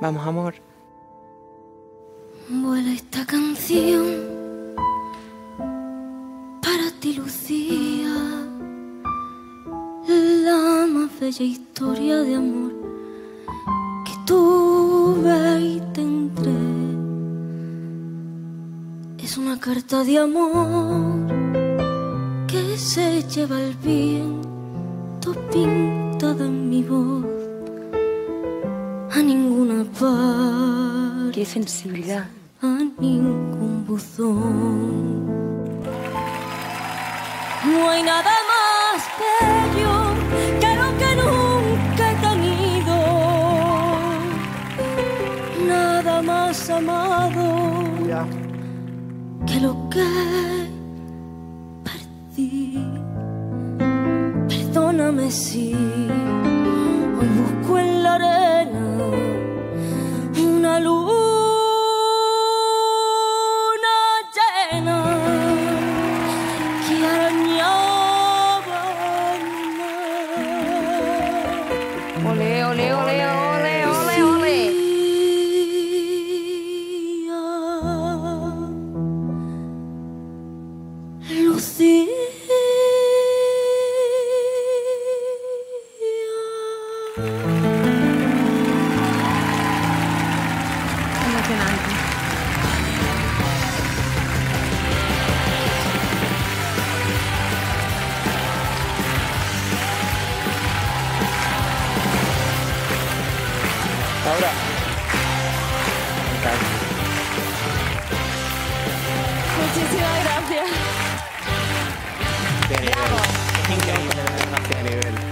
Vamos, amor. Vuela esta canción para ti, Lucía, la más bella historia de amor que tuve y tendré. Es una carta de amor que se lleva el viento pintada en mi voz. A ninguna parte, Qué sensibilidad. a ningún buzón. No hay nada más bello que lo que nunca he tenido, nada más amado que lo que perdí. Perdóname si hoy busco en la arena una luna llena que arañaba mi mar. Ole, ole, ole, ole, ole, ole. Lucía, Emocionante. Ahora. Muchísimas gracias. Qué nivel. Increíble, qué nivel.